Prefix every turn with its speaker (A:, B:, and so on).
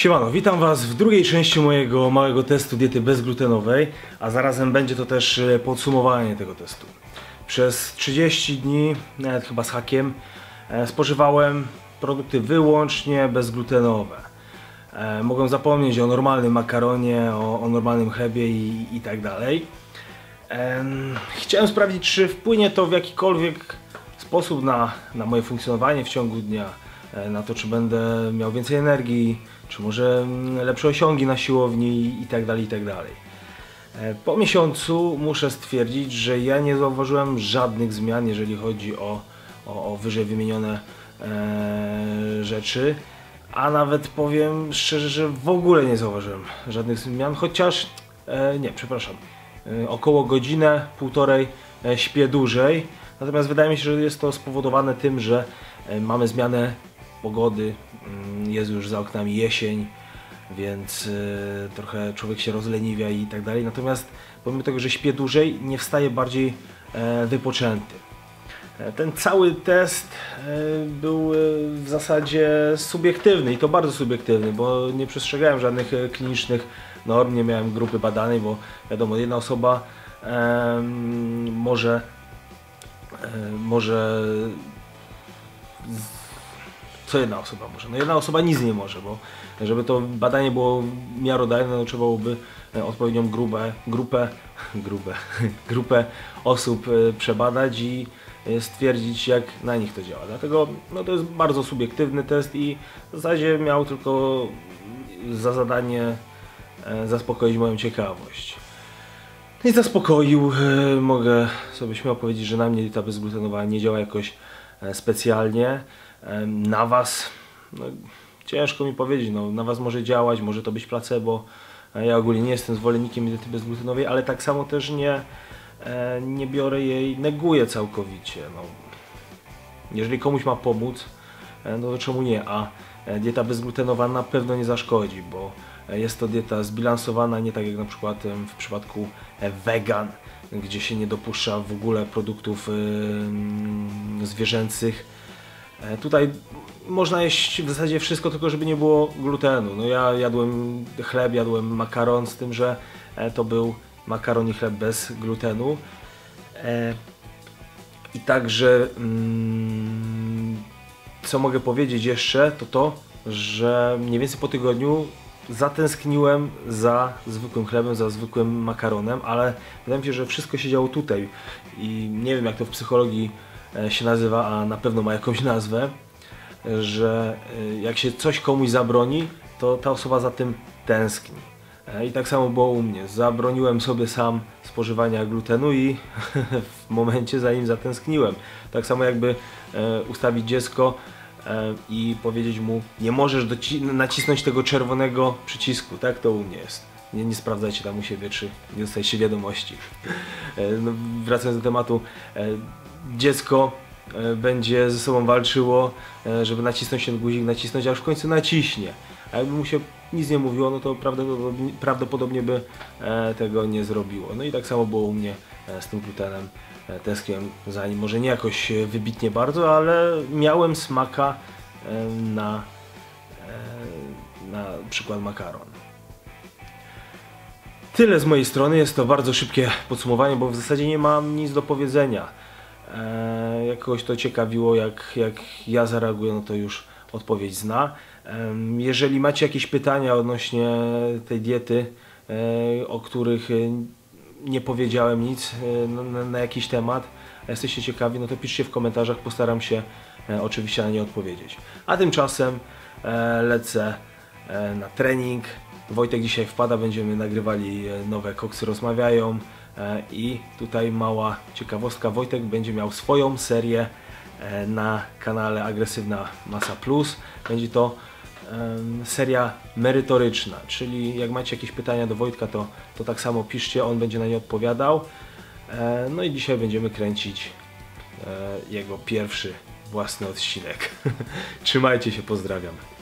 A: Siemano, witam Was w drugiej części mojego małego testu diety bezglutenowej, a zarazem będzie to też podsumowanie tego testu. Przez 30 dni, nawet chyba z hakiem, spożywałem produkty wyłącznie bezglutenowe. Mogłem zapomnieć o normalnym makaronie, o normalnym chlebie i tak dalej. Chciałem sprawdzić, czy wpłynie to w jakikolwiek sposób na moje funkcjonowanie w ciągu dnia, na to, czy będę miał więcej energii, czy może lepsze osiągi na siłowni i tak dalej, i tak dalej. Po miesiącu muszę stwierdzić, że ja nie zauważyłem żadnych zmian, jeżeli chodzi o wyżej wymienione rzeczy, a nawet powiem szczerze, że w ogóle nie zauważyłem żadnych zmian, chociaż, nie, przepraszam, około godzinę, półtorej śpię dłużej, natomiast wydaje mi się, że jest to spowodowane tym, że mamy zmianę pogody, jest już za oknami jesień, więc trochę człowiek się rozleniwia i tak dalej, natomiast pomimo tego, że śpię dłużej, nie wstaje bardziej wypoczęty. Ten cały test był w zasadzie subiektywny i to bardzo subiektywny, bo nie przestrzegałem żadnych klinicznych norm, nie miałem grupy badanej, bo wiadomo, jedna osoba może co jedna osoba może? No jedna osoba nic nie może, bo żeby to badanie było miarodajne, no trzeba byłoby odpowiednią grupę osób przebadać i stwierdzić, jak na nich to działa. Dlatego no, to jest bardzo subiektywny test i w zasadzie miał tylko za zadanie zaspokoić moją ciekawość. No i zaspokoił. Mogę sobie śmiało powiedzieć, że na mnie dieta bezglutenowa nie działa jakoś specjalnie. Na Was, no, ciężko mi powiedzieć, no, na Was może działać, może to być placebo. Ja ogólnie nie jestem zwolennikiem diety bezglutenowej, ale tak samo też nie biorę jej, neguję całkowicie. No, jeżeli komuś ma pomóc, no to czemu nie? A dieta bezglutenowa na pewno nie zaszkodzi, bo jest to dieta zbilansowana, nie tak jak na przykład w przypadku wegan, gdzie się nie dopuszcza w ogóle produktów zwierzęcych. Tutaj można jeść w zasadzie wszystko, tylko żeby nie było glutenu. No ja jadłem chleb, jadłem makaron, z tym, że to był makaron i chleb bez glutenu. I także co mogę powiedzieć jeszcze, to że mniej więcej po tygodniu zatęskniłem za zwykłym chlebem, za zwykłym makaronem, ale wydaje mi się, że wszystko się działo tutaj i nie wiem, jak to w psychologii się nazywa, a na pewno ma jakąś nazwę, że jak się coś komuś zabroni, to ta osoba za tym tęskni. I tak samo było u mnie. Zabroniłem sobie sam spożywania glutenu i w momencie, zanim zatęskniłem. Tak samo jakby ustawić dziecko i powiedzieć mu, nie możesz nacisnąć tego czerwonego przycisku. Tak to u mnie jest. Nie sprawdzajcie tam u siebie, czy nie dostajecie wiadomości. No, wracając do tematu, dziecko będzie ze sobą walczyło, żeby nacisnąć ten guzik, nacisnąć, aż w końcu naciśnie. A jakby mu się nic nie mówiło, no to prawdopodobnie by tego nie zrobiło. No i tak samo było u mnie z tym glutenem. Tęskniłem za nim, może nie jakoś wybitnie bardzo, ale miałem smaka na przykład makaron. Tyle z mojej strony, jest to bardzo szybkie podsumowanie, bo w zasadzie nie mam nic do powiedzenia. Jak kogoś to ciekawiło, jak ja zareaguję, no to już odpowiedź zna. Jeżeli macie jakieś pytania odnośnie tej diety, o których nie powiedziałem nic na jakiś temat, a jesteście ciekawi, no to piszcie w komentarzach, postaram się oczywiście na nie odpowiedzieć. A tymczasem lecę na trening. Wojtek dzisiaj wpada, będziemy nagrywali nowe Koksy Rozmawiają i tutaj mała ciekawostka, Wojtek będzie miał swoją serię na kanale Agresywna Masa Plus. Będzie to seria merytoryczna, czyli jak macie jakieś pytania do Wojtka, to tak samo piszcie, on będzie na nie odpowiadał. No i dzisiaj będziemy kręcić jego pierwszy własny odcinek. Trzymajcie się, pozdrawiam.